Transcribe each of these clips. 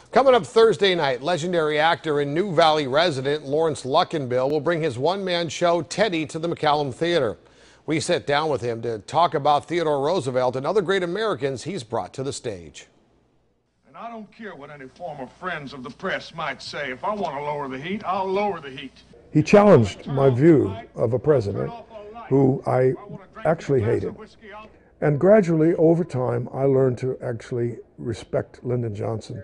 Coming up Thursday night, legendary actor and New Valley resident Lawrence Luckinbill will bring his one-man show Teddy to the McCallum Theater. We sit down with him to talk about Theodore Roosevelt and other great Americans he's brought to the stage. And I don't care what any former friends of the press might say. If I want to lower the heat, I'll lower the heat. He challenged my view of a president who I actually hated. And gradually, over time, I learned to actually respect Lyndon Johnson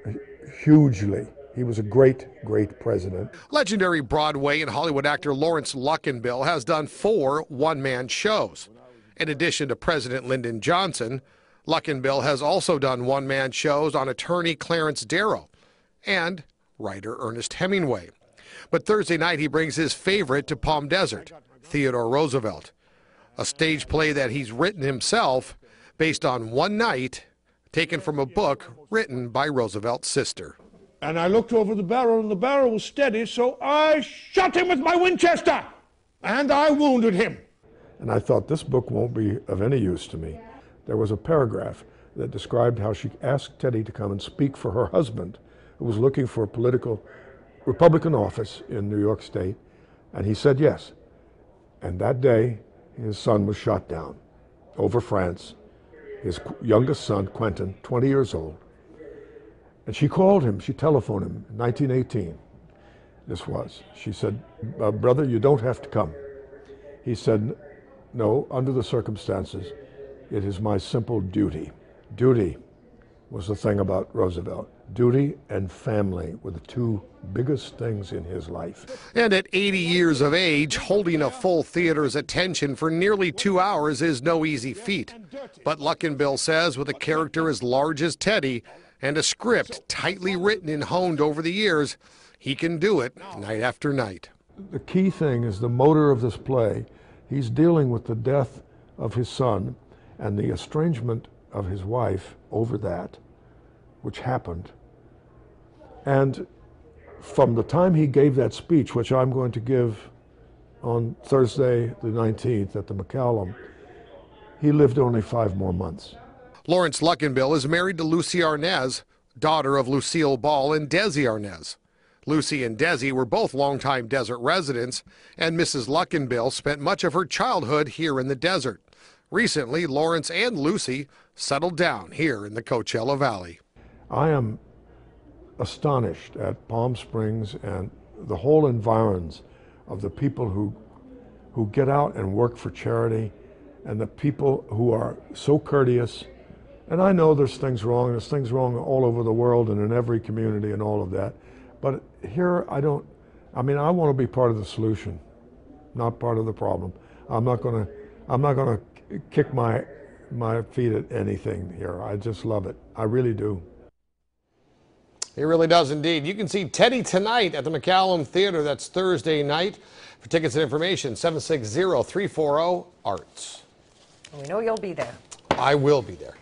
hugely. He was a great, great president. Legendary Broadway and Hollywood actor Lawrence Luckinbill has done 4 one-man shows. In addition to President Lyndon Johnson, Luckinbill has also done one-man shows on attorney Clarence Darrow and writer Ernest Hemingway. But Thursday night he brings his favorite to Palm Desert, Theodore Roosevelt, a stage play that he's written himself based on one night taken from a book written by Roosevelt's sister. And I looked over the barrel, and the barrel was steady, so I shot him with my Winchester, and I wounded him. And I thought, this book won't be of any use to me. There was a paragraph that described how she asked Teddy to come and speak for her husband, who was looking for a political Republican office in New York State, and he said yes. And that day, his son was shot down over France. His youngest son, Quentin, 20 years old. And she called him, she telephoned him in 1918. This was. She said, brother, you don't have to come. He said, no, under the circumstances, it is my simple duty. Duty was the thing about Roosevelt. Duty and family were the 2 biggest things in his life. And at 80 years of age, holding a full theater's attention for nearly 2 hours is no easy feat. But Luckinbill says with a character as large as Teddy and a script tightly written and honed over the years, he can do it night after night. The key thing is the motor of this play. He's dealing with the death of his son and the estrangement of his wife over that, which happened. And from the time he gave that speech, which I'm going to give on Thursday the 19th at the McCallum, he lived only 5 more months. Lawrence Luckinbill is married to Lucy Arnaz, daughter of Lucille Ball and Desi Arnaz. Lucy and Desi were both longtime desert residents, and Mrs. Luckinbill spent much of her childhood here in the desert. Recently, Lawrence and Lucy settled down here in the Coachella Valley. I am astonished at Palm Springs and the whole environs of the people who get out and work for charity, and the people who are so courteous. And I know there's things wrong all over the world and in every community and all of that. But here I want to be part of the solution, not part of the problem. I'm not going to kick my feet at anything here. I just love it. I really do. He really does indeed. You can see Teddy tonight at the McCallum Theater. That's Thursday night. For tickets and information, 760-340-ARTS. We know you'll be there. I will be there.